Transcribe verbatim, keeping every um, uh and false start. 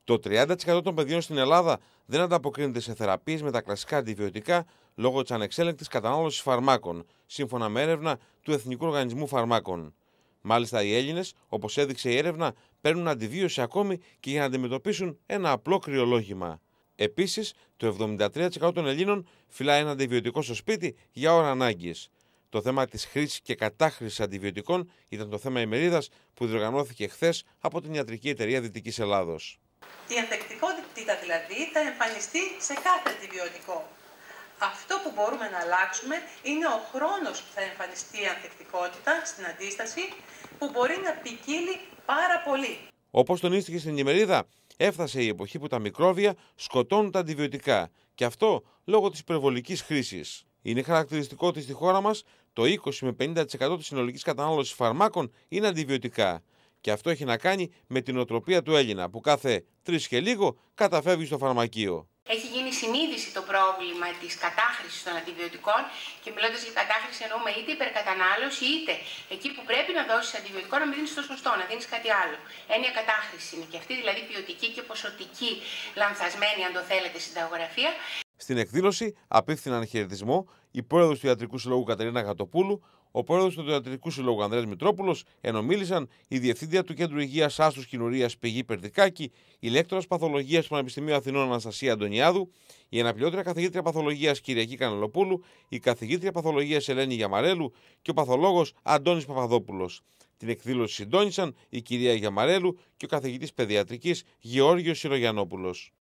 Το τριάντα τοις εκατό των παιδιών στην Ελλάδα δεν ανταποκρίνεται σε θεραπείες με τα κλασικά αντιβιωτικά λόγω της ανεξέλεγκτης κατανάλωσης φαρμάκων, σύμφωνα με έρευνα του Εθνικού Οργανισμού Φαρμάκων. Μάλιστα, οι Έλληνες, όπως έδειξε η έρευνα, παίρνουν αντιβίωση ακόμη και για να αντιμετωπίσουν ένα απλό κρυολόγημα. Επίσης, το εβδομήντα τρία τοις εκατό των Ελλήνων φυλάει ένα αντιβιωτικό στο σπίτι για ώρα ανάγκης. Το θέμα της χρήσης και κατάχρησης αντιβιωτικών ήταν το θέμα ημερίδας που διοργανώθηκε χθες από την ιατρική εταιρεία Δυτικής Ελλάδος. Η ανθεκτικότητα δηλαδή θα εμφανιστεί σε κάθε αντιβιωτικό. Αυτό που μπορούμε να αλλάξουμε είναι ο χρόνος που θα εμφανιστεί η ανθεκτικότητα στην αντίσταση, που μπορεί να ποικίλει πάρα πολύ. Όπως τονίστηκε στην ημερίδα, έφτασε η εποχή που τα μικρόβια σκοτώνουν τα αντιβιωτικά, και αυτό λόγω της υπερβολικής χρήσης. Είναι χαρακτηριστικό ότι στη χώρα μας το είκοσι με πενήντα τοις εκατό της συνολικής κατανάλωσης φαρμάκων είναι αντιβιωτικά. Και αυτό έχει να κάνει με την οτροπία του Έλληνα, που κάθε τρεις και λίγο καταφεύγει στο φαρμακείο. Έχει γίνει συνείδηση το πρόβλημα της κατάχρησης των αντιβιωτικών, και μιλώντας για κατάχρηση εννοούμε είτε υπερκατανάλωση, είτε εκεί που πρέπει να δώσεις αντιβιωτικό να μην δίνεις το σωστό, να δίνεις κάτι άλλο. Έννοια κατάχρηση είναι και αυτή, δηλαδή ποιοτική και ποσοτική λανθασμένη, αν το θέλετε, συνταγογραφία. Στην εκδήλωση απίφθηναν χαιρετισμό η πρόεδρος του Ιατρικού Συλλόγου Κατερίνα Γατοπούλου, ο πρόεδρος του Ιατρικού Συλλόγου Ανδρέας Μητρόπουλος, ενώ μίλησαν η διευθύντρια του Κέντρου Υγείας Άστους Κοινουρίας Πηγή Περδικάκη, η λέκτορας Παθολογίας του Πανεπιστημίου Αθηνών Αναστασία Αντωνιάδου, η αναπληρώτρια καθηγήτρια Παθολογίας Κυριακή Κανελοπούλου, η καθηγήτρια Παθολογίας Ελένη Γιαμαρέλου και ο παθολόγος Αντώνης Παπαδόπουλος. Την εκδήλωση συντόνισαν η κυρία Γιαμαρέλου και ο καθηγητής Παιδιατρικής Γεώργιος Συρογιαννόπουλος.